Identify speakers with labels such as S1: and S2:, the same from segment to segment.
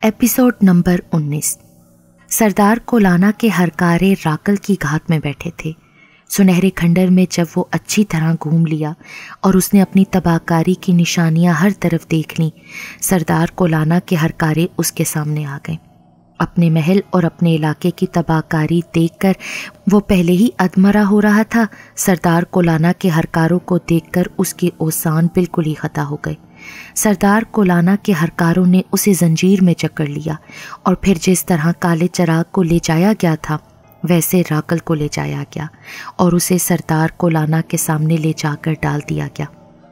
S1: Episode number 19۔ سردار کولانا کے ہرکارے rocket کی گھات میں بیٹھے تھے۔ سنہرے کھنڈر میں جب وہ اچھی طرح گھوم لیا اور اس نے اپنی تباہ کاری کی نشانیاں ہر طرف دیکھ لیں، سردار کولانا کے ہرکارے اس کے سامنے آ گئے۔ اپنے محل اور اپنے علاقے کی تباہ کاری دیکھ کر وہ پہلے ہی ادمرہ ہو رہا تھا، سردار کولانا کے ہرکاروں کو دیکھ کر اس کے اوزان بالکل ہی خطا ہو گئے۔ سردار کولانا کے ہرکاروں نے اسے زنجیر میں جکڑ لیا اور پھر جس طرح کالے چراغ کو لے جایا گیا تھا ویسے راکل کو لے جایا گیا اور اسے سردار کولانا کے سامنے لے جا کر ڈال دیا گیا۔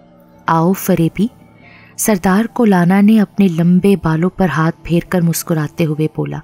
S1: آؤ فریبی، سردار کولانا نے اپنے لمبے بالوں پر ہاتھ پھیر کر مسکراتے ہوئے بولا۔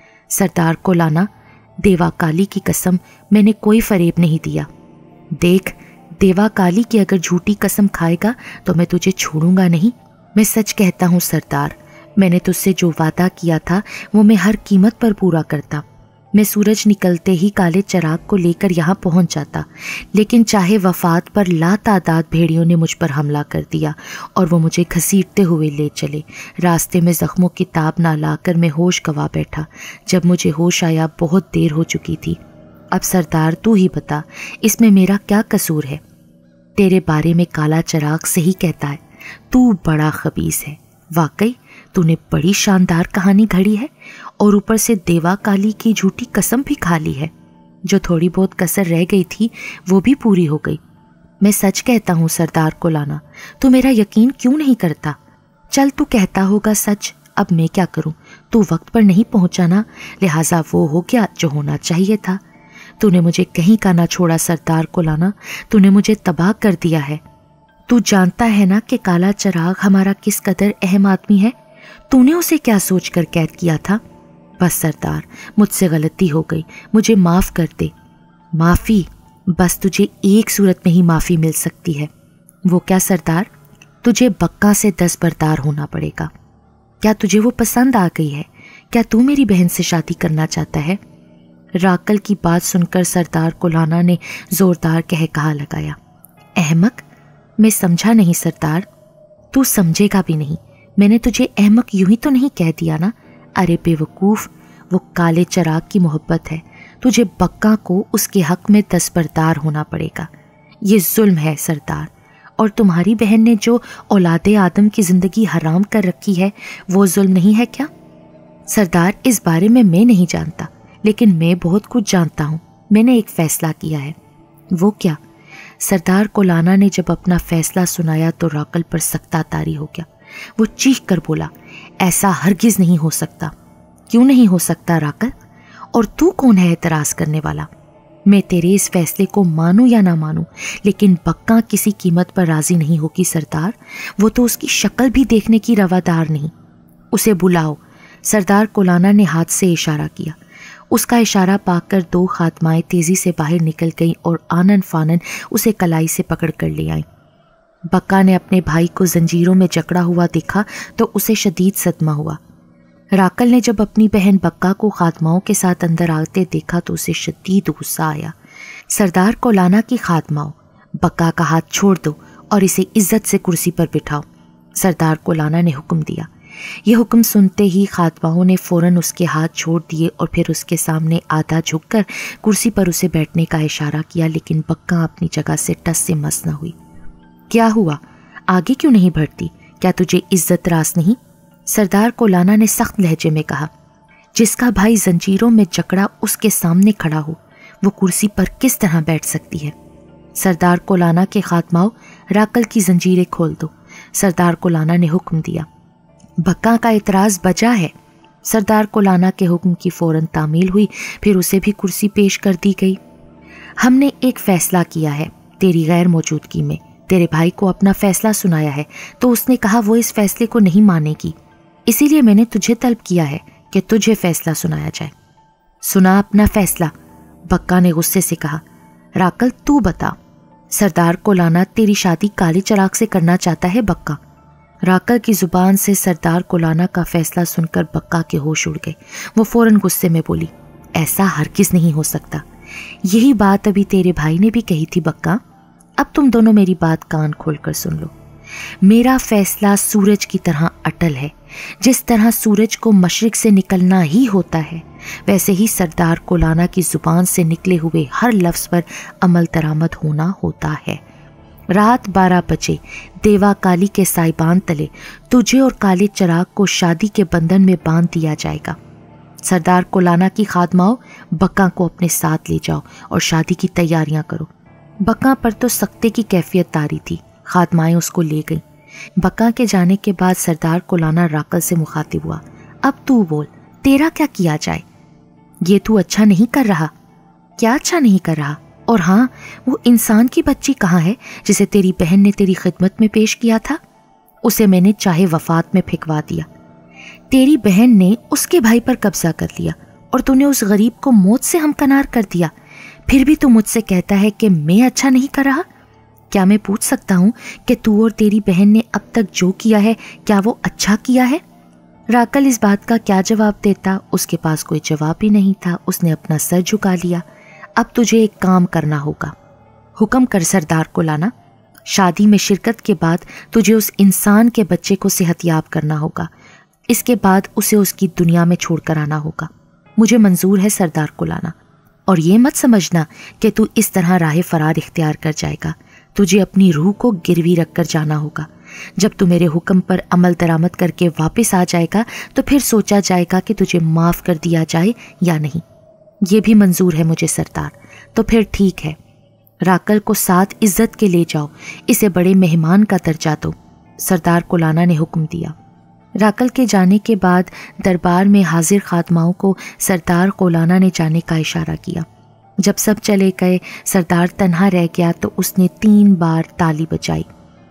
S1: سردار کولانا، دیوا کالی کی قسم، میں نے کوئی فریب نہیں دیا۔ دیکھ، دیوا کالی کی اگر جھوٹی قسم کھائے گا تو میں تجھے چھوڑوں گا نہیں۔ میں سچ کہتا ہوں سردار، میں نے تجھ سے جو وعدہ کیا تھا وہ میں ہر قیمت پر پورا کرتا۔ میں سورج نکلتے ہی کالے چراغ کو لے کر یہاں پہنچ جاتا، لیکن چاہے وفات پر لا تعداد بھیڑیوں نے مجھ پر حملہ کر دیا اور وہ مجھے گھسیٹتے ہوئے لے چلے۔ راستے میں زخموں کی تاب نہ لا کر میں ہوش گنوا بیٹھا۔ جب مجھے ہوش آیا بہت دیر ہو چکی تھی۔ اب سردار تو ہی بتا، اس میں میرا کیا قصور ہے؟ تیرے بارے میں کالا چراغ صحیح کہتا ہے، تو بڑا خبیث ہے۔ واقعی تو نے بڑی شاندار کہانی گھڑی ہے اور اوپر سے دیوا کالی کی جھوٹی قسم بھی کھا لی ہے۔ جو تھوڑی بہت کسر رہ گئی تھی وہ بھی پوری ہو گئی۔ میں سچ کہتا ہوں سردار کولانا، تو میرا یقین کیوں نہیں کرتا؟ چل تو کہتا ہوگا سچ، اب میں کیا کروں؟ تو وقت پر نہیں پہنچانا، لہٰذا وہ ہو گیا جو ہونا چاہیے تھا۔ تو نے مجھے کہیں کا نہ چھوڑا سردار کولانا، تو نے مجھے تباہ کر دیا ہے۔ تو جانتا ہے نا کہ کالا چراغ ہمارا کس قدر اہم آدمی ہے؟ تو نے اسے کیا سوچ کر قید کیا تھا؟ بس سردار، مجھ سے غلطی ہو گئی، مجھے معاف کر دے۔ معافی؟ بس تجھے ایک صورت میں ہی معافی مل سکتی ہے۔ وہ کیا سردار؟ تجھے بکا سے دستبردار ہونا پڑے گا۔ کیا تجھے وہ پسند آ گئی ہے؟ کیا تو میری بہن سے شادی کرنا چاہتا ہے؟ راکل کی بات سن کر سردار کولانا نے زوردار کہا لگایا۔ احمق، میں سمجھا نہیں سردار۔ تو سمجھے گا بھی نہیں، میں نے تجھے احمق یوں ہی تو نہیں کہہ دیا نا۔ ارے بے وقوف، وہ کالے چراغ کی محبت ہے، تجھے بکا کو اس کے حق میں دستبردار ہونا پڑے گا۔ یہ ظلم ہے سردار، اور تمہاری بہن نے جو اولاد آدم کی زندگی حرام کر رکھی ہے وہ ظلم نہیں ہے کیا؟ سردار، اس بارے میں نہیں جانتا، لیکن میں بہت کچھ جانتا ہوں۔ میں نے ایک فیصلہ کیا ہے۔ وہ کیا؟ سردار کولانا نے جب اپنا فیصلہ سنایا تو راکل پر سختہ طاری ہو گیا۔ وہ چیخ کر بولا، ایسا ہرگز نہیں ہو سکتا۔ کیوں نہیں ہو سکتا راکل؟ اور تو کون ہے اعتراض کرنے والا؟ میں تیرے اس فیصلے کو مانوں یا نہ مانوں، لیکن بکا کسی قیمت پر راضی نہیں ہوگی سردار۔ وہ تو اس کی شکل بھی دیکھنے کی روادار نہیں۔ اسے بلاؤ۔ سردار کولانا نے ہاتھ سے اشارہ کیا۔ اس کا اشارہ پا کر دو خادمائیں تیزی سے باہر نکل گئیں اور آنن فانن اسے کلائی سے پکڑ کر لے آئیں۔ بکا نے اپنے بھائی کو زنجیروں میں جکڑا ہوا دیکھا تو اسے شدید صدمہ ہوا۔ راکل نے جب اپنی بہن بکا کو خادماؤں کے ساتھ اندر آتے دیکھا تو اسے شدید غصہ آیا۔ سردار کولانا کی خادماؤں، بکا کا ہاتھ چھوڑ دو اور اسے عزت سے کرسی پر بٹھاؤ، سردار کولانا نے حکم دیا۔ یہ حکم سنتے ہی خادماؤں نے فوراً اس کے ہاتھ چھوڑ دیے اور پھر اس کے سامنے آدھا جھک کر کرسی پر اسے بیٹھنے کا اشارہ کیا، لیکن بکا اپنی جگہ سے ٹس سے مس نہ ہوئی۔ کیا ہوا؟ آگے کیوں نہیں بڑھتی؟ کیا تجھے عزت راس نہیں؟ سردار کولانا نے سخت لہجے میں کہا۔ جس کا بھائی زنجیروں میں جکڑا اس کے سامنے کھڑا ہو، وہ کرسی پر کس طرح بیٹھ سکتی ہے؟ سردار کولانا کے خادماؤں، راکل کی زنجیریں کھول دو، سردار کولانا نے حکم دیا۔ بکا کا اعتراض بجا ہے۔ سردار کولانا کے حکم کی فوراً تعمیل ہوئی، پھر اسے بھی کرسی پیش کر دی گئی۔ ہم نے ایک فیصلہ کیا ہے تیری غیر موجودگی میں۔ تیرے بھائی کو اپنا فیصلہ سنایا ہے تو اس نے کہا وہ اس فیصلے کو نہیں مانے گی، اسی لیے میں نے تجھے طلب کیا ہے کہ تجھے فیصلہ سنایا جائے۔ سنا اپنا فیصلہ، بکا نے غصے سے کہا۔ راکل تو بتا۔ سردار کولانا تیری شادی کالے چراغ سے کرنا چاہتا ہے بکا۔ راکل کی زبان سے سردار کولانا کا فیصلہ سن کر بکا کے ہوش اڑ گئے۔ وہ فوراً غصے میں بولی، ایسا ہرگز نہیں ہو سکتا۔ یہی بات ابھی تیرے بھائی نے بھی کہی تھی بکا۔ اب تم دونوں میری بات کان کھول کر سن لو۔ میرا فیصلہ سورج کی طرح اٹل ہے، जिस तरह सूरज को मशरिक से निकलना ही होता है, वैसे ही सरदार कोलाना की जुबान से निकले हुए हर लफ्ज़ पर अमल दरामद होना होता है। रात 12 बजे देवा काली के साइबान तले तुझे और काले चिराग को शादी के बंधन में बांध दिया जाएगा। सरदार कोलाना की खादमाओं, बक्का को अपने साथ ले जाओ और शादी की तैयारियां करो। बक्का पर तो सख्ते की कैफियत तारी थी। खादमाएं उसको ले गईं। बक्का के जाने के बाद सरदार कोलाना राकल से मुखातिब हुआ, अब तू बोल, तेरा क्या किया जाए? ये तू अच्छा नहीं कर रहा। क्या अच्छा नहीं कर रहा? और हाँ, वो इंसान की बच्ची कहाँ है जिसे तेरी बहन ने तेरी खिदमत में पेश किया था? उसे मैंने चाहे वफात में फेंकवा दिया। तेरी बहन ने उसके भाई पर कब्जा कर लिया और तूने उस गरीब को मौत से हमकनार कर दिया। फिर भी तू मुझसे कहता है कि मैं अच्छा नहीं कर रहा। क्या मैं पूछ सकता हूँ कि तू और तेरी बहन ने अब तक जो किया है, क्या वो अच्छा किया है? राकल इस बात का क्या जवाब देता? उसके पास कोई जवाब ही नहीं था। उसने अपना सर झुका लिया। अब तुझे एक काम करना होगा। हुक्म कर सरदार कोलाना। शादी में शिरकत के बाद तुझे उस इंसान के बच्चे को सेहतयाब करना होगा। इसके बाद उसे उसकी दुनिया में छोड़कर आना होगा। मुझे मंजूर है सरदार कोलाना, और ये मत समझना कि तू इस तरह राह फरार इख्तियार कर जाएगा। तुझे अपनी रूह को गिरवी रखकर जाना होगा। जब तू मेरे हुक्म पर अमल दरामद करके वापस आ जाएगा तो फिर सोचा जाएगा कि तुझे माफ़ कर दिया जाए या नहीं। ये भी मंजूर है मुझे सरदार। तो फिर ठीक है, राकल को साथ इज्जत के ले जाओ। इसे बड़े मेहमान का दर्जा दो। सरदार कोलाना ने हुक्म दिया। राकल के जाने के बाद दरबार में हाजिर खादमाओं को सरदार कोलाना ने जाने का इशारा किया। जब सब चले गए, सरदार तन्हा रह गया तो उसने 3 बार ताली बजाई।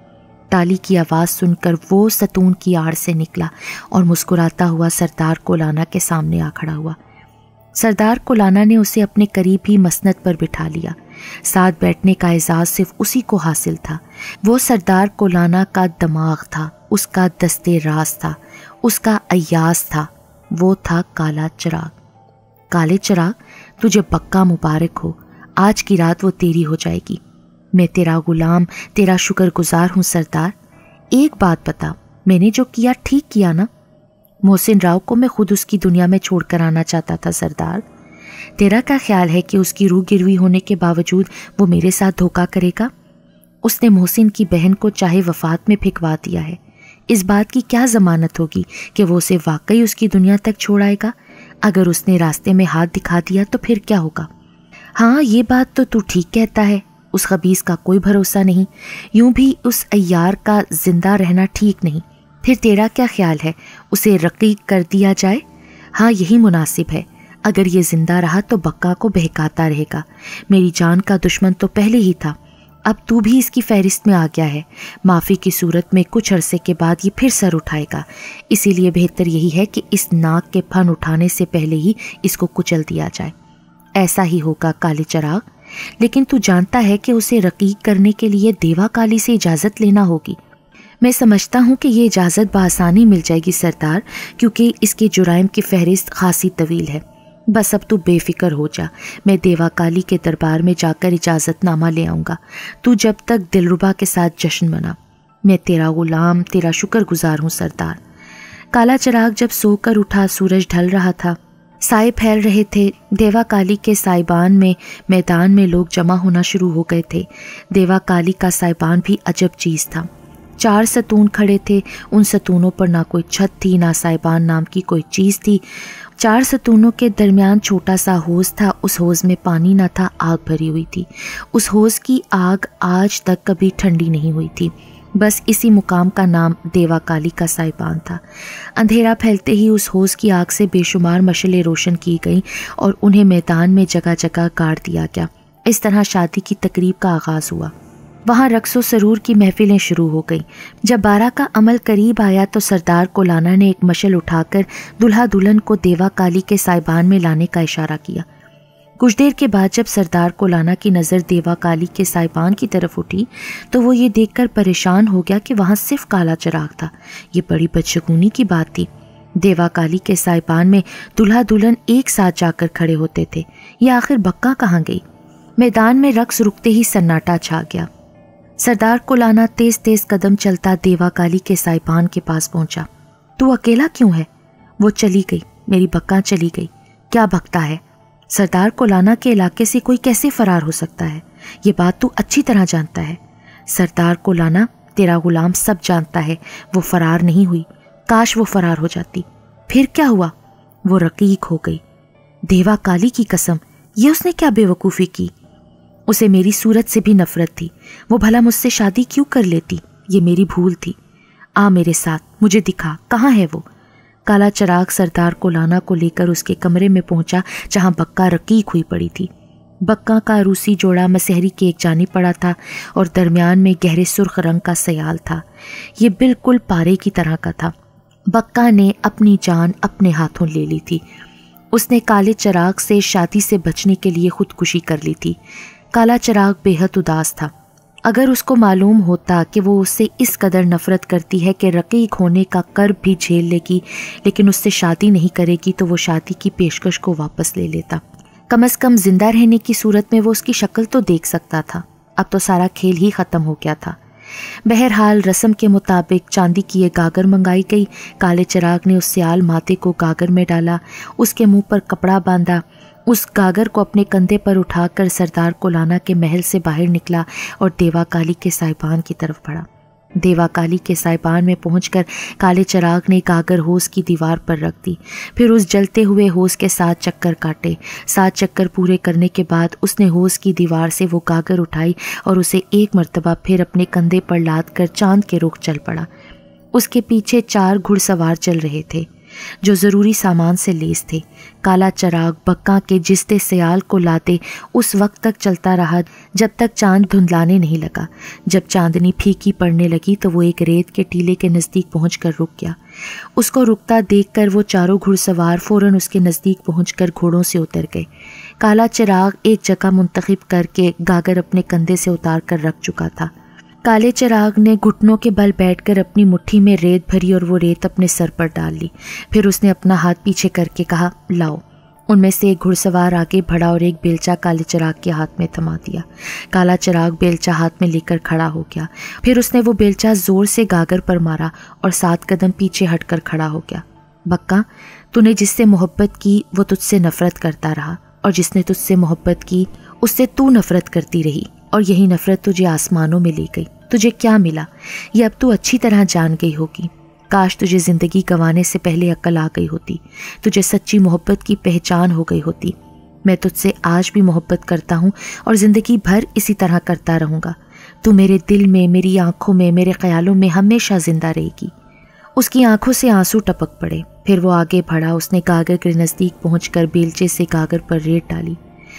S1: ताली की आवाज़ सुनकर वो सतून की आड़ से निकला और मुस्कुराता हुआ सरदार कोलाना के सामने आ खड़ा हुआ। सरदार कोलाना ने उसे अपने करीब ही मसनद पर बिठा लिया। साथ बैठने का एजाज़ सिर्फ उसी को हासिल था। वो सरदार कोलाना का दिमाग था, उसका दस्ते राज था, उसका अय्यास था। वो था काला चिराग। काले चिराग, तुझे बक्का मुबारक हो। आज की रात वो तेरी हो जाएगी। मैं तेरा गुलाम, तेरा शुक्रगुजार हूँ सरदार। एक बात बता, मैंने जो किया ठीक किया ना? मोहसिन राव को मैं खुद उसकी दुनिया में छोड़कर आना चाहता था सरदार। तेरा क्या ख्याल है कि उसकी रूह गिरवी होने के बावजूद वो मेरे साथ धोखा करेगा? उसने मोहसिन की बहन को चाहे वफात में फेंकवा दिया है। इस बात की क्या ज़मानत होगी कि वो उसे वाकई उसकी दुनिया तक छोड़ आएगा? अगर उसने रास्ते में हाथ दिखा दिया तो फिर क्या होगा? हाँ, ये बात तो तू ठीक कहता है। उस खबीस का कोई भरोसा नहीं। यूं भी उस अय्यार का जिंदा रहना ठीक नहीं। फिर तेरा क्या ख्याल है, उसे रकीक कर दिया जाए? हाँ, यही मुनासिब है। अगर ये जिंदा रहा तो बक्का को बहकाता रहेगा। मेरी जान का दुश्मन तो पहले ही था, अब तू भी इसकी फहरिस्त में आ गया है। माफ़ी की सूरत में कुछ अरसे के बाद ये फिर सर उठाएगा। इसीलिए बेहतर यही है कि इस नाक के फन उठाने से पहले ही इसको कुचल दिया जाए। ऐसा ही होगा काले चिराग, लेकिन तू जानता है कि उसे रकीक करने के लिए देवा काली से इजाज़त लेना होगी। मैं समझता हूँ कि ये इजाज़त बआसानी मिल जाएगी सरदार, क्योंकि इसके जुराइम की फहरिस्त खासी तवील है। बस अब तू बेफिक्र हो जा। मैं देवा काली के दरबार में जाकर इजाज़तनामा ले आऊँगा। तू जब तक दिलरुबा के साथ जश्न मना। मैं तेरा गुलाम, तेरा शुक्रगुजार हूँ सरदार। काला चिराग जब सोकर उठा, सूरज ढल रहा था, साए फैल रहे थे। देवा काली के साइबान में मैदान में लोग जमा होना शुरू हो गए थे। देवा काली का साइबान भी अजब चीज़ था। 4 सतून खड़े थे। उन सतूनों पर ना कोई छत थी, ना साइबान नाम की कोई चीज़ थी। 4 सतूनों के दरमियान छोटा सा हौज था। उस हौज में पानी ना था, आग भरी हुई थी। उस हौज की आग आज तक कभी ठंडी नहीं हुई थी। बस इसी मुकाम का नाम देवा काली का साइबान था। अंधेरा फैलते ही उस हौज की आग से बेशुमार मशलें रोशन की गईं और उन्हें मैदान में जगह जगह गाड़ दिया गया। इस तरह शादी की तकरीब का आगाज़ हुआ। वहाँ रक्सो सरूर की महफिलें शुरू हो गईं। जब 12 का अमल करीब आया तो सरदार कोलाना ने एक मशल उठाकर दुल्हा दुल्हन को देवा काली के साइबान में लाने का इशारा किया। कुछ देर के बाद जब सरदार कोलाना की नज़र देवा काली के साइबान की तरफ उठी तो वो ये देखकर परेशान हो गया कि वहाँ सिर्फ काला चिराग था। ये बड़ी बदशगुनी की बात थी। देवा काली के साइबान में दुल्हा दुल्हन एक साथ जाकर खड़े होते थे। ये आखिर बक्का कहाँ गई? मैदान में रक्स रुकते ही सन्नाटा छा गया। सरदार कोलाना तेज तेज कदम चलता देवा काली के साइबान के पास पहुंचा। تو اکیلا کیوں ہے؟ وہ چلی گئی، میری بکا چلی گئی۔ کیا بکتا ہے؟ سردار کولانا کے علاقے سے کوئی کیسے فرار ہو سکتا ہے؟ یہ بات تو اچھی طرح جانتا ہے۔ سردار کولانا، تیرا غلام سب جانتا ہے وہ فرار نہیں ہوئی۔ کاش وہ فرار ہو جاتی۔ پھر کیا ہوا؟ وہ رقیق ہو گئی۔ دیوا کالی کی قسم، یہ اس نے کیا بے وقوفی کی؟ اسے میری صورت سے بھی نفرت تھی۔ وہ بھلا مجھ سے شادی کیوں کر لیتی؟ یہ میری بھول تھی۔ آ میرے ساتھ، مجھے دکھا کہاں ہے وہ۔ کالا چراغ سردار کولانا کو لے کر اس کے کمرے میں پہنچا جہاں بکا رقیق ہوئی پڑی تھی۔ بکا کا روسی جوڑا مسحری کے ایک جانب پڑا تھا اور درمیان میں گہرے سرخ رنگ کا سیال تھا۔ یہ بالکل پارے کی طرح کا تھا۔ بکا نے اپنی جان اپنے ہاتھوں لے لی تھی۔ اس نے کالے چراغ سے شادی سے بچنے کے لیے خودکشی کر لی تھی۔ کالا چراغ بے حد اداس تھا۔ اگر اس کو معلوم ہوتا کہ وہ اس سے اس قدر نفرت کرتی ہے کہ رقیق ہونے کا کرب بھی جھیل لے گی لیکن اس سے شادی نہیں کرے گی تو وہ شادی کی پیشکش کو واپس لے لیتا۔ کم از کم زندہ رہنے کی صورت میں وہ اس کی شکل تو دیکھ سکتا تھا۔ اب تو سارا کھیل ہی ختم ہو گیا تھا۔ بہرحال رسم کے مطابق چاندی کی ایک گاگر منگائی گئی۔ کالے چراغ نے اس سیال ماتے کو گاگر میں ڈالا، اس کے منہ پر کپڑا باندھا، اس گاگر کو اپنے کندھے پر اٹھا کر سردار کولانا کے محل سے باہر نکلا اور دیوا کالی کے سائبان کی طرف بڑھا۔ دیوا کالی کے سائبان میں پہنچ کر کالے چراغ نے گاگر ہوس کی دیوار پر رکھ دی، پھر اس جلتے ہوئے ہوس کے 7 چکر کاٹے۔ 7 چکر پورے کرنے کے بعد اس نے ہوس کی دیوار سے وہ گاگر اٹھائی اور اسے ایک مرتبہ پھر اپنے کندھے پر لاد کر چاند کے رخ چل پڑا۔ اس کے پیچھے 4 گھڑ سوار چل رہے تھے جو ضروری سامان سے لیس تھے۔ کالا چراغ بکا کے جستے سیال کو لاتے اس وقت تک چلتا رہا جب تک چاند دھندلانے نہیں لگا۔ جب چاندنی پھیکی پڑنے لگی تو وہ ایک ریت کے ٹیلے کے نزدیک پہنچ کر رک گیا۔ اس کو رکتا دیکھ کر وہ 4 گھڑ سوار فوراً اس کے نزدیک پہنچ کر گھوڑوں سے اتر گئے۔ کالا چراغ ایک جگہ منتخب کر کے گاگر اپنے کندھے سے اتار کر رکھ چکا تھا۔ کالے چراغ نے گھٹنوں کے بل بیٹھ کر اپنی مٹھی میں ریت بھری اور وہ ریت اپنے سر پر ڈال لی۔ پھر اس نے اپنا ہاتھ پیچھے کر کے کہا، لاؤ۔ ان میں سے ایک گھڑ سوار آگے بڑھا اور ایک بیلچہ کالے چراغ کے ہاتھ میں تھما دیا۔ کالا چراغ بیلچہ ہاتھ میں لے کر کھڑا ہو گیا۔ پھر اس نے وہ بیلچہ زور سے گاگر پر مارا اور 7 قدم پیچھے ہٹ کر کھڑا ہو گیا۔ بکا، تو نے جس سے محبت کی وہ تجھ سے نفرت کرتا رہا، اور جس نے تجھ سے محبت کی اس سے تو نفرت کرتی رہی، اور یہی نفرت تجھے آسمانوں میں لے گئی۔ تجھے کیا ملا یہ اب تو اچھی طرح جان گئی ہوگی۔ کاش تجھے زندگی گنوانے سے پہلے عقل آ گئی ہوتی، تجھے سچی محبت کی پہچان ہو گئی ہوتی۔ میں تجھ سے آج بھی محبت کرتا ہوں اور زندگی بھر اسی طرح کرتا رہوں گا۔ تو میرے دل میں، میری آنکھوں میں، میرے خیالوں میں ہمیشہ زندہ رہے گی۔ اس کی آنکھوں سے آنسو ٹپک پڑے۔ پھر وہ آگے بڑھا۔ اس نے گاگر کے نزدیک پہنچ کر بیلچے سے گاگر پر ریت ڈالی۔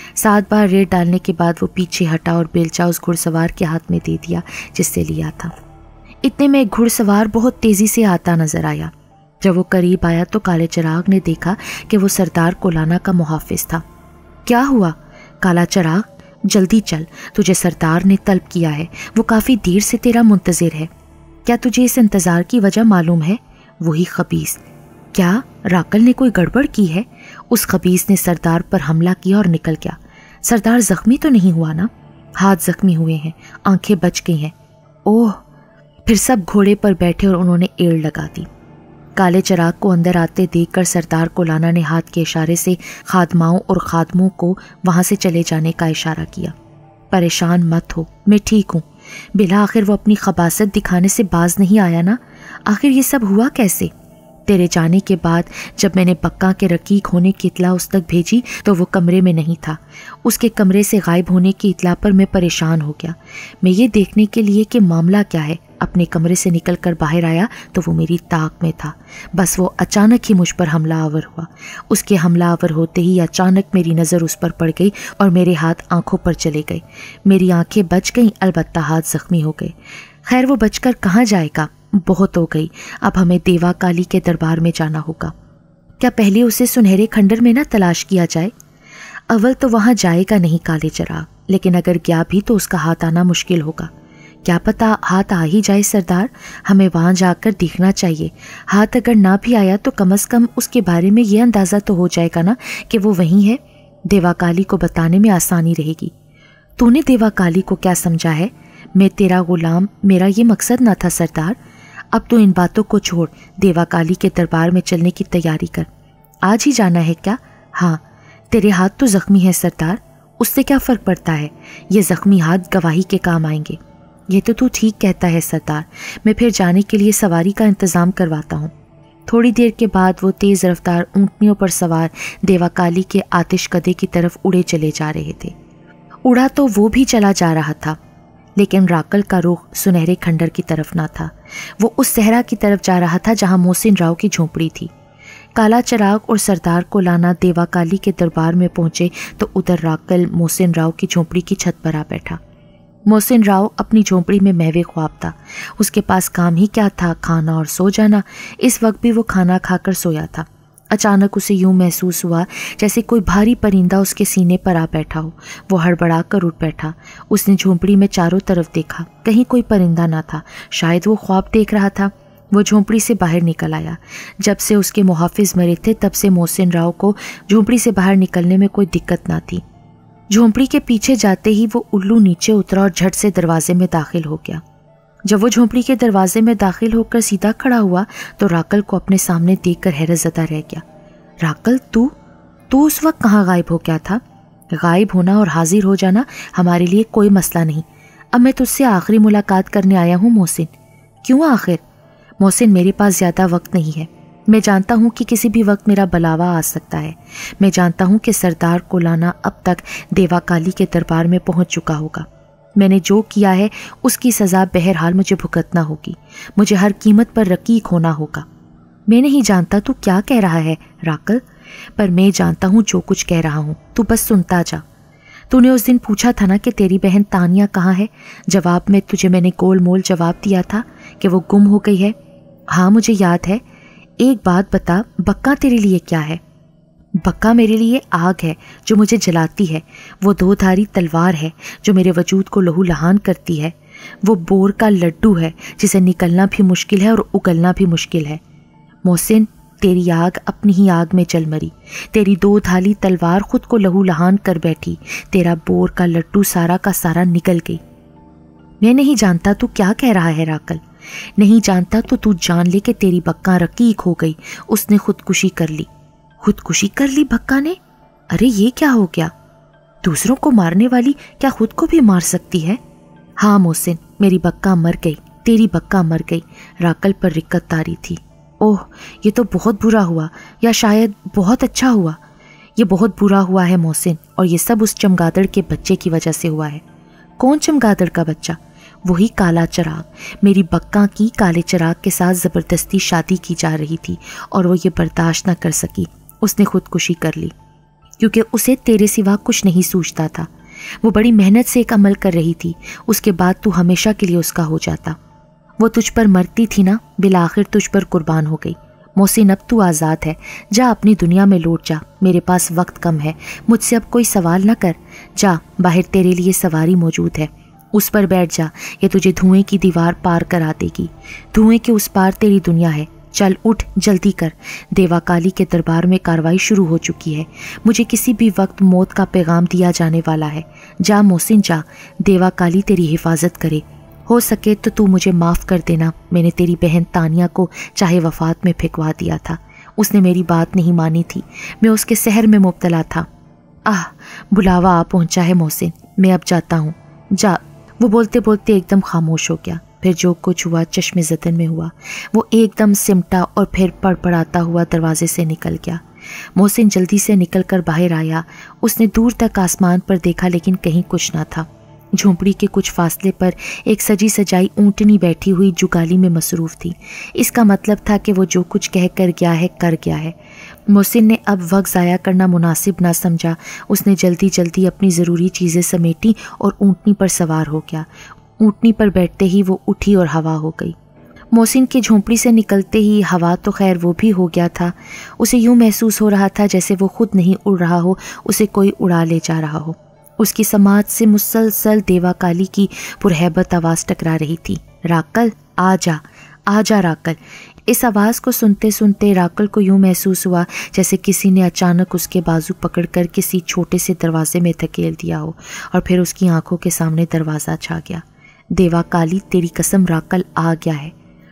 S1: 7 بار ریت ڈالنے کے بعد وہ پیچھے ہٹا اور بیلچہ اس گھڑ سوار کے ہاتھ میں دے دیا جس سے لیا تھا۔ اتنے میں ایک گھڑ سوار بہت تیزی سے آتا نظر آیا۔ جب وہ قریب آیا تو کالے چراغ نے دیکھا کہ وہ سردار کولانا کا محافظ تھا۔ کیا ہوا؟ کالا چراغ، جلدی چل، تجھے سردار نے طلب کیا ہے، وہ کافی دیر سے تیرا منتظر ہے۔ کیا تجھے اس انتظار کی وجہ معلوم ہے؟ وہی خبیث۔ کیا راکل نے کوئی گڑبڑ کی ہے؟ اس خبیث نے سردار پر حملہ کیا اور نکل گیا۔ سردار زخمی تو نہیں ہوا نا؟ ہاتھ زخمی ہوئے ہیں، آنکھیں بچ گئی ہیں۔ اوہ! پھر سب گھوڑے پر بیٹھے اور انہوں نے ایڑ لگا دی۔ کالے چراغ کو اندر آتے دیکھ کر سردار کولانا نے ہاتھ کے اشارے سے خادماؤں اور خادموں کو وہاں سے چلے جانے کا اشارہ کیا۔ پریشان مت ہو، میں ٹھیک ہوں۔ بالآخر وہ اپنی خباثت دکھانے سے باز نہیں آیا نا؟ آخر یہ سب ہوا کیسے؟ تیرے جانے کے بعد جب میں نے بکا کے رقیق ہونے کی اطلاع اس تک بھیجی تو وہ کمرے میں نہیں تھا۔ اس کے کمرے سے غائب ہونے کی اطلاع پر میں پریشان ہو گیا۔ میں یہ دیکھنے کے لیے کہ معاملہ کیا ہے اپنے کمرے سے نکل کر باہر آیا تو وہ میری طاق میں تھا۔ بس وہ اچانک ہی مجھ پر حملہ آور ہوا۔ اس کے حملہ آور ہوتے ہی اچانک میری نظر اس پر پڑ گئی اور میرے ہاتھ آنکھوں پر چلے گئے۔ میری آنکھیں بچ گئیں، البتہ ہاتھ زخمی ہو گئے۔ خیر وہ بچ کر کہاں جائے گا؟ بہت ہو گئی، اب ہمیں دیوا کالی کے دربار میں جانا ہوگا۔ کیا پہلے اسے سنہرے کھنڈر میں نہ تلاش کیا جائے؟ اول تو وہاں جائے گا نہیں کالے چراغ، لیکن اگر گیا بھی تو اس کا ہاتھ آنا مشکل ہوگا۔ کیا پتہ ہاتھ آ ہی جائے سردار، ہمیں وہاں جا کر دیکھنا چاہیے۔ ہاتھ اگر نہ بھی آیا تو کم از کم اس کے بارے میں یہ اندازہ تو ہو جائے گا نا کہ وہ وہیں ہے۔ دیوا کالی کو بتانے میں آسانی رہے گی۔ تو نے دیوا کالی کو کیا سمجھا ہے؟ میں تیرا غلام، میرا یہ مقصد نہ تھا سردار۔ अब तो इन बातों को छोड़, देवा काली के दरबार में चलने की तैयारी कर। आज ही जाना है क्या? हाँ। तेरे हाथ तो जख्मी है सरदार, उससे क्या फर्क पड़ता है? ये जख्मी हाथ गवाही के काम आएंगे। ये तो तू ठीक कहता है सरदार, मैं फिर जाने के लिए सवारी का इंतज़ाम करवाता हूँ। थोड़ी देर के बाद वो तेज़ रफ्तार ऊँटनियों पर सवार देवा काली के आतिशकदे की तरफ उड़े चले जा रहे थे। उड़ा तो वो भी चला जा रहा था, लेकिन राकल का रुख सुनहरे खंडर की तरफ ना था। वो उस सहरा की तरफ जा रहा था जहाँ मोहसिन राव की झोंपड़ी थी। काला चराग और सरदार को लाना देवा काली के दरबार में पहुंचे तो उधर राकल मोहसिन राव की झोंपड़ी की छत पर आ बैठा। मोहसिन राव अपनी झोंपड़ी में महवे ख्वाब था। उसके पास काम ही क्या था, खाना और सो जाना। इस वक्त भी वो खाना खाकर सोया था। अचानक उसे यूं महसूस हुआ जैसे कोई भारी परिंदा उसके सीने पर आ बैठा हो। वो हड़बड़ा कर उठ बैठा। उसने झोंपड़ी में चारों तरफ देखा, कहीं कोई परिंदा ना था। शायद वो ख्वाब देख रहा था। वो झोंपड़ी से बाहर निकल आया। जब से उसके मुहाफिज मरे थे तब से मोहसिन राव को झोंपड़ी से बाहर निकलने में कोई दिक्कत ना थी। झोंपड़ी के पीछे जाते ही वो उल्लू नीचे उतरा और झट से दरवाजे में दाखिल हो गया। जब वो झोंपड़ी के दरवाजे में दाखिल होकर सीधा खड़ा हुआ तो राकल को अपने सामने देखकर हैरतज़दा रह गया। राकल, तू उस वक्त कहाँ गायब हो गया था? गायब होना और हाजिर हो जाना हमारे लिए कोई मसला नहीं। अब मैं तुझसे आखिरी मुलाकात करने आया हूँ मोहसिन। क्यों आखिर? मोहसिन, मेरे पास ज़्यादा वक्त नहीं है। मैं जानता हूँ कि किसी भी वक्त मेरा बलावा आ सकता है। मैं जानता हूँ कि सरदार को लाना अब तक देवा काली के दरबार में पहुँच चुका होगा। मैंने जो किया है उसकी सज़ा बहरहाल मुझे भुगतना होगी। मुझे हर कीमत पर रकीक होना होगा। मैं नहीं जानता तू क्या कह रहा है राकल, पर मैं जानता हूँ जो कुछ कह रहा हूँ। तू बस सुनता जा। तूने उस दिन पूछा था ना कि तेरी बहन तानिया कहाँ है? जवाब में तुझे मैंने गोल मोल जवाब दिया था कि वो गुम हो गई है। हाँ, मुझे याद है। एक बात बता, बक्का तेरे लिए क्या है? बक्का मेरे लिए आग है जो मुझे जलाती है। वो दो धारी तलवार है जो मेरे वजूद को लहू लहान करती है। वो बोर का लड्डू है जिसे निकलना भी मुश्किल है और उगलना भी मुश्किल है। मोहसिन, तेरी आग अपनी ही आग में जल मरी। तेरी दो धारी तलवार खुद को लहू लहान कर बैठी। तेरा बोर का लड्डू सारा का सारा निकल गई। मैं नहीं जानता तू क्या कह रहा है राकल। नहीं जानता तो तू जान ले कि तेरी बक्का रकीक हो गई। उसने खुदकुशी कर ली। खुदकुशी कर ली बक्का ने? अरे ये क्या हो गया? दूसरों को मारने वाली क्या खुद को भी मार सकती है? हाँ मोहसिन, मेरी बक्का मर गई। तेरी बक्का मर गई। राकल पर रिक्कत तारी थी। ओह, ये तो बहुत बुरा हुआ, या शायद बहुत अच्छा हुआ। ये बहुत बुरा हुआ है मोहसिन, और ये सब उस चमगादड़ के बच्चे की वजह से हुआ है। कौन चमगादड़ का बच्चा? वही काला चराग। मेरी बक्का की काले चराग के साथ ज़बरदस्ती शादी की जा रही थी और वो ये बर्दाश्त न कर सकी। उसने खुदकुशी कर ली क्योंकि उसे तेरे सिवा कुछ नहीं सूझता था। वो बड़ी मेहनत से एक अमल कर रही थी। उसके बाद तू हमेशा के लिए उसका हो जाता। वो तुझ पर मरती थी ना, बिलाखिर तुझ पर कुर्बान हो गई। मोहसिन, अब तू आज़ाद है। जा अपनी दुनिया में लौट जा। मेरे पास वक्त कम है। मुझसे अब कोई सवाल न कर। जा, बाहर तेरे लिए सवारी मौजूद है। उस पर बैठ जा। ये तुझे धुएं की दीवार पार करा देगी। धुएं के उस पार तेरी दुनिया है। चल उठ, जल्दी कर। देवा काली के दरबार में कार्रवाई शुरू हो चुकी है। मुझे किसी भी वक्त मौत का पैगाम दिया जाने वाला है। जा मोहसिन, जा। देवा काली तेरी हिफाजत करे। हो सके तो तू मुझे माफ़ कर देना। मैंने तेरी बहन तानिया को चाहे वफात में फेंकवा दिया था। उसने मेरी बात नहीं मानी थी। मैं उसके सहर में मुब्तला था। आह, बुलावा आ पहुंचा है मोहसिन। मैं अब जाता हूँ। जा। वो बोलते बोलते एकदम खामोश हो गया। फिर जो कुछ हुआ चश्मे ज़तन में हुआ। वो एकदम सिमटा और फिर पड़पड़ाता हुआ दरवाजे से निकल गया। मोहसिन जल्दी से निकलकर बाहर आया। उसने दूर तक आसमान पर देखा लेकिन कहीं कुछ ना था। झोंपड़ी के कुछ फासले पर एक सजी सजाई ऊँटनी बैठी हुई जुगाली में मसरूफ़ थी। इसका मतलब था कि वो जो कुछ कह कर गया है कर गया है। मोहसिन ने अब वक्त ज़ाया करना मुनासिब ना समझा। उसने जल्दी जल्दी अपनी ज़रूरी चीज़ें समेटी और ऊँटनी पर सवार हो गया। ऊँटनी पर बैठते ही वो उठी और हवा हो गई। मोहसिन की झोंपड़ी से निकलते ही हवा तो खैर वो भी हो गया था। उसे यूँ महसूस हो रहा था जैसे वो खुद नहीं उड़ रहा हो, उसे कोई उड़ा ले जा रहा हो। उसकी समाज से मुसलसल देवा काली की पुरहैबत आवाज़ टकरा रही थी। राकल, आजा, आजा राकल। इस आवाज़ को सुनते सुनते राकल को यूँ महसूस हुआ जैसे किसी ने अचानक उसके बाजू पकड़कर किसी छोटे से दरवाजे में धकेल दिया हो और फिर उसकी आंखों के सामने दरवाज़ा छा गया। देवा काली, तेरी कसम राकल आ गया है।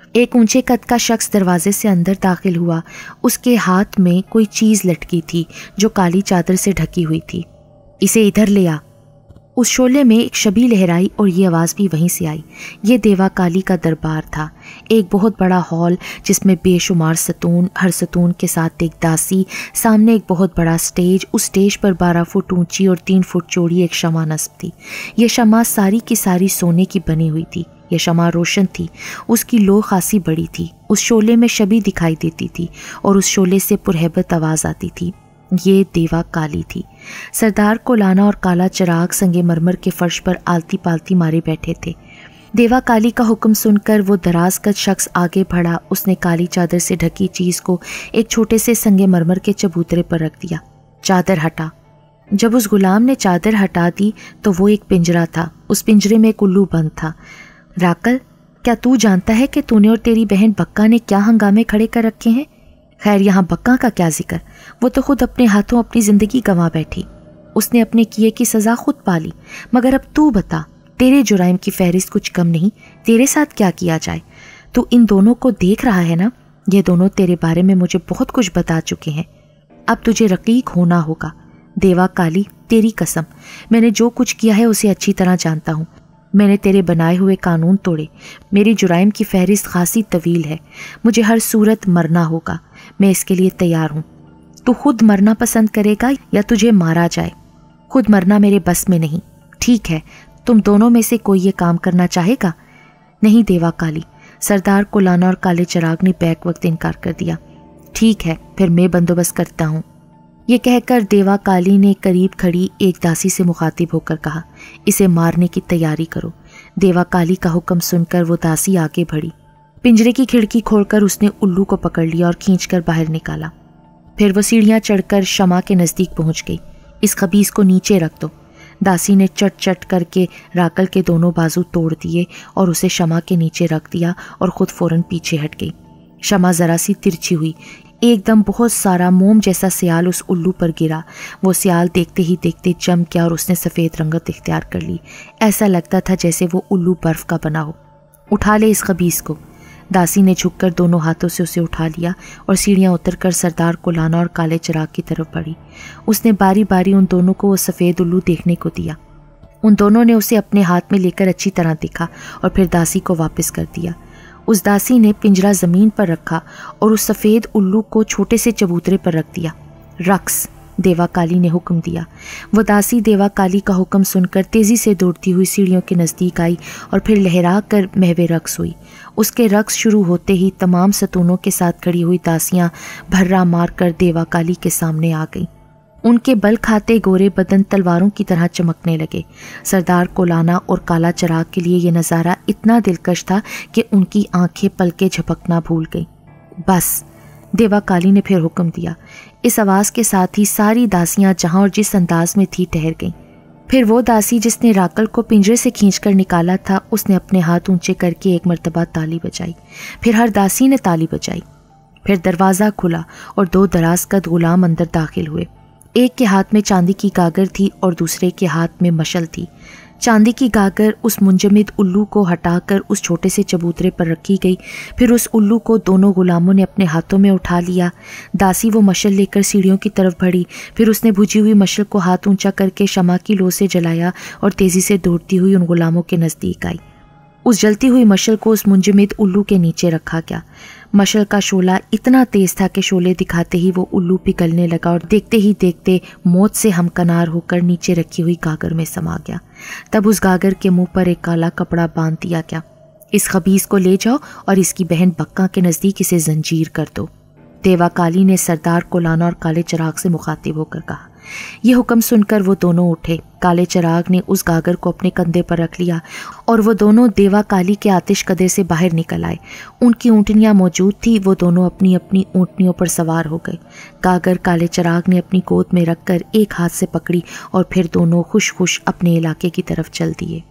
S1: ایک اونچے قد کا شخص دروازے سے اندر داخل ہوا۔ اس کے ہاتھ میں کوئی چیز لٹکی تھی جو کالی چادر سے ڈھکی ہوئی تھی۔ اسے ادھر لے آ۔ اس شعلے میں ایک شبی لہرائی اور یہ آواز بھی وہیں سے آئی۔ یہ دیوا کالی کا دربار تھا، ایک بہت بڑا ہال جس میں بے شمار ستون، ہر ستون کے ساتھ ایک داسی، سامنے ایک بہت بڑا سٹیج، اس سٹیج پر 12 فٹ اونچی اور 3 فٹ چوڑی ایک شمع نصب تھی۔ یہ شمع ساری کی ساری سونے کی بنی ہوئی تھی۔ یہ شمع روشن تھی، اس کی لو خاصی بڑی تھی، اس شعلے میں شبی دکھائی دیتی تھی اور اس شعلے سے پرہیبت آواز آتی تھی۔ یہ دیوا کالی تھی۔ سردار کولانا اور کالا چراغ سنگ مرمر کے فرش پر آلتی پالتی مارے بیٹھے تھے۔ دیوا کالی کا حکم سن کر وہ دراز قد شخص آگے بڑھا۔ اس نے کالی چادر سے ڈھکی چیز کو ایک چھوٹے سے سنگ مرمر کے چبوترے پر رکھ دیا۔ چادر ہٹا۔ جب اس غلام نے چادر ہٹا دی تو وہ ایک پنجرا تھا، اس پنجرے میں ایک الو بند تھا۔ راکل، کیا تو جانتا ہے کہ تو نے اور تیری بہن بکا نے کیا ہنگامے کھڑے کر رکھے ہیں؟ خیر، یہاں بکا کا کیا ذکر، وہ تو خود اپنے ہاتھوں اپنی زندگی گنوا بیٹھی، اس نے اپنے کیے کی سزا خود پالی۔ مگر اب تو بتا، تیرے جرائم کی فہرست کچھ کم نہیں، تیرے ساتھ کیا کیا جائے؟ تو ان دونوں کو دیکھ رہا ہے نا، یہ دونوں تیرے بارے میں مجھے بہت کچھ بتا چکے ہیں، اب تجھے رقیق ہونا ہوگا۔ دیوا کالی، تیری قسم، میں نے جو کچھ کیا ہے اسے اچھی طرح جانتا ہوں۔ میں نے تیرے بنائے ہوئے قانون توڑے، میری جرائم کی فہرست خاصی طویل ہے، مجھے ہر صورت مرنا ہوگا، میں اس کے لیے تیار ہوں۔ تو خود مرنا پسند کرے گا یا تجھے مارا جائے؟ خود مرنا میرے بس میں نہیں۔ ٹھیک ہے، تم دونوں میں سے کوئی یہ کام کرنا چاہے گا؟ نہیں دیوا کالی، سردار کولانا اور کالے چراغ نے بیک وقت انکار کر دیا۔ ٹھیک ہے، پھر میں بندوبست کرتا ہوں۔ یہ کہہ کر دیوا کالی نے قریب کھڑی ایک داسی سے مخاطب ہو کر کہا، اسے مارنے کی تیاری کرو۔ دیوا کالی کا حکم سن کر وہ داسی آگے بڑھی۔ پنجرے کی کھڑکی کھول کر اس نے الو کو پکڑ لیا اور کھینچ کر باہر نکالا۔ پھر وہ سیڑھیاں چڑھ کر شمع کے نزدیک پہنچ گئی۔ اس خبیث کو نیچے رکھ دو۔ داسی نے چٹ چٹ کر کے راکل کے دونوں بازو توڑ دیے اور اسے شمع کے نیچے رکھ دیا اور خود فوراً پیچھے ہٹ گئی۔ شمع ذرا سی ترچھی ہوئی، ایک دم بہت سارا موم جیسا سیال اس الو پر گرا۔ وہ سیال دیکھتے ہی دیکھتے جم گیا اور اس نے سفید رنگت اختیار کر لی، ایسا لگتا تھا جیسے وہ الو برف کا بنا ہو۔ اٹھا لے اس خبیث کو۔ داسی نے جھک کر دونوں ہاتھوں سے اسے اٹھا لیا اور سیڑھیاں اتر کر سردار کولانا اور کالے چراغ کی طرف بڑھی۔ اس نے باری باری ان دونوں کو وہ سفید الو دیکھنے کو دیا۔ ان دونوں نے اسے اپنے ہاتھ میں لے کر اچھی طرح دیکھا اور پھر داسی کو واپس کر دیا۔ اس داسی نے پنجرا زمین پر رکھا اور اس سفید الو کو چھوٹے سے چبوترے پر رکھ دیا۔ رقص، دیوا کالی نے حکم دیا۔ وہ داسی دیوا کالی کا حکم سن کر تیزی سے دوڑتی ہوئی سیڑھیوں کے نزدیک آئی اور پھر لہرا کر محو رقص ہوئی۔ اس کے رقص شروع ہوتے ہی تمام ستونوں کے ساتھ کھڑی ہوئی داسیاں بھرا مار کر دیوا کالی کے سامنے آ گئیں۔ ان کے بل کھاتے گورے بدن تلواروں کی طرح چمکنے لگے۔ سردار کولانا اور کالا چراغ کے لیے یہ نظارہ اتنا دلکش تھا کہ ان کی آنکھیں پلکیں جھپکنا بھول گئیں۔ بس، دیوا کالی نے پھر حکم دیا۔ اس آواز کے ساتھ ہی ساری داسیاں جہاں اور جس انداز میں تھی ٹھہر گئیں۔ پھر وہ داسی جس نے راکل کو پنجرے سے کھینچ کر نکالا تھا، اس نے اپنے ہاتھ اونچے کر کے ایک مرتبہ تالی بجائی۔ پھر ہر داسی نے تالی بجائی۔ پھر دروازہ کھلا اور 2 دراز قد غلام اندر داخل ہوئے۔ ایک کے ہاتھ میں چاندی کی گاگر تھی اور دوسرے کے ہاتھ میں مشل تھی۔ چاندی کی گاگر اس منجمد الو کو ہٹا کر اس چھوٹے سے چبوترے پر رکھی گئی۔ پھر اس الو کو دونوں غلاموں نے اپنے ہاتھوں میں اٹھا لیا۔ داسی وہ مشل لے کر سیڑھیوں کی طرف بڑھی۔ پھر اس نے بجھی ہوئی مشل کو ہاتھ اونچا کر کے شمع کی لو سے جلایا اور تیزی سے دوڑتی ہوئی ان غلاموں کے نزدیک آئی۔ اس جلتی ہوئی مشل کو اس منجمد الو کے نیچے رکھا گیا۔ مشل کا شعلہ اتنا تیز تھا کہ شعلے دکھاتے ہی وہ الو پگھلنے لگا اور دیکھتے ہی دیکھتے موت سے ہمکنار ہو کر نیچے رکھی ہوئی گاگر میں سما گیا۔ تب اس گاگر کے منہ پر ایک کالا کپڑا باندھ دیا گیا۔ اس خبیث کو لے جاؤ اور اس کی بہن بکا کے نزدیک اسے زنجیر کر دو۔ دیوا کالی نے سردار کولانا اور کالے چراغ سے مخاطب ہو کر کہا۔ یہ حکم سن کر وہ دونوں اٹھے۔ کالے چراغ نے اس گاگر کو اپنے کندھے پر رکھ لیا اور وہ دونوں دیوا کالی کے آتش قدے سے باہر نکل آئے۔ ان کی اونٹنیاں موجود تھی، وہ دونوں اپنی اپنی اونٹنیوں پر سوار ہو گئے۔ گاگر کالے چراغ نے اپنی گود میں رکھ کر ایک ہاتھ سے پکڑی اور پھر دونوں خوش خوش اپنے علاقے کی طرف چل دیے۔